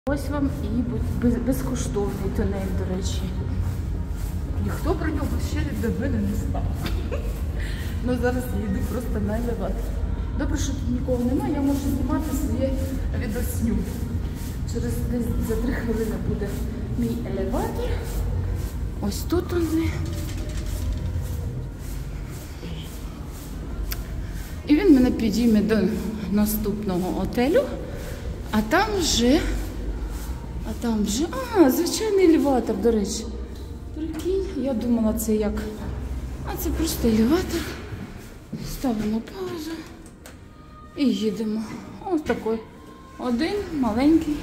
Ось вам і безкоштовний тунель, до речі. Ніхто про нього ще до мене не знав. Ну зараз я йду просто на елеватор. Добре, що тут нікого немає, я можу знімати своє відеосню. Через десь за 3 хвилини буде мій елеватор. Ось тут вони. І він мене підійме до наступного готелю. А там вже, звичайний елеватор, до речі. Прикинь, я думала, це як, а це просто елеватор. Ставимо паузу і їдемо. Ось такий, один маленький.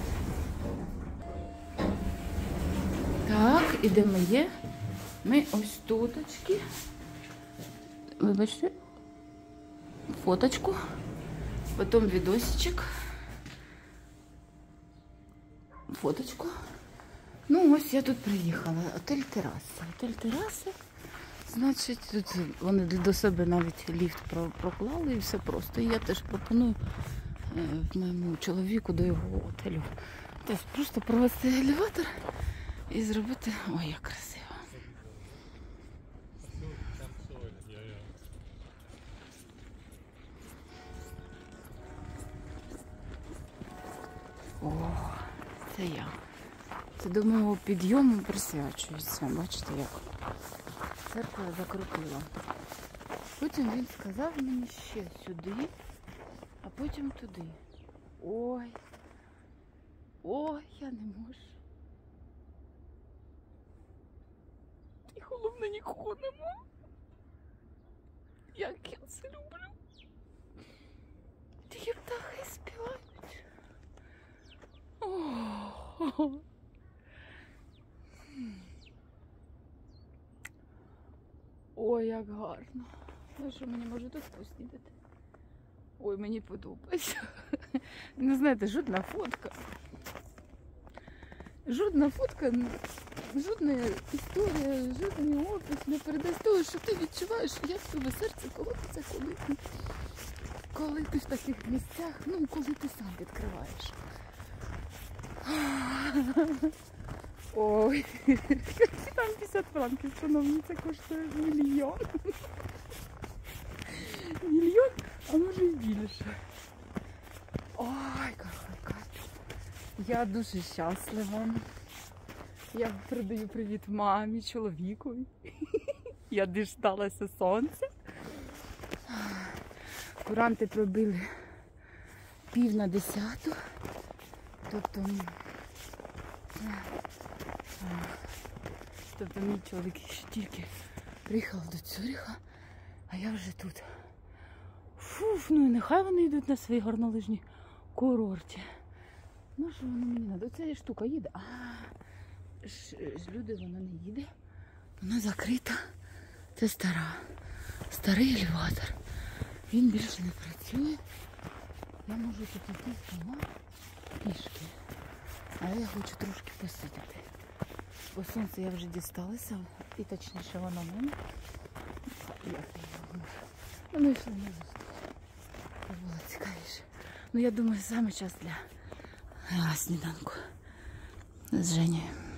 Так, і де ми є? Ми ось туточки. Вибачте, фоточку, потім відосичок. Фоточку. Ну, ось я тут приїхала. Отель Тераса. Отель Тераса. Значить, тут вони до себе навіть ліфт проклали і все просто. І я теж пропоную моєму чоловіку до його готелю. Тобто просто провести елеватор і зробити... Ой, як красиво. О, це я. Це до мого підйому присвячується. Бачите, як церква закрутила. Потім він сказав мені ще сюди, а потім туди. Ой. Ой, я не можу. І головне, нікого нема. Як я це люблю. Тільки птахи співають. О. Ой, як гарно. Ну що, мені може тут поснідати? Ой, мені подобається. Не знаєте, жодна фотка. Жодна фотка, жодна історія, жодний опис не передасть того, що ти відчуваєш, як твоє серце колотиться, коли ти в таких місцях, ну, коли ти сам відкриваєш. Ой, там 50 франків, шановні, це коштує 1 мільйон. 1 мільйон, а може і більше. Ой, какой. Я дуже щаслива. Я передаю привіт мамі, чоловіку. Я діждалася сонця. Куранти пробили 9:50. Тобто мій чоловік ще тільки приїхав до Цюриха, а я вже тут. Фуф, ну і нехай вони йдуть на свої горнолижні курорті. Ну що воно мені треба? Оця штука їде. Люди, вона не їде. Вона закрита. Це старий елеватор. Він більше не працює. Я можу тут йти сама пішки. Але я хочу трошки посидіти. Бо сонце я вже дісталася, і точніше воно мене. Як я його можу? Воно йшло не зустріч. Це було цікавіше. Ну я думаю, саме час для сніданку з Женєю.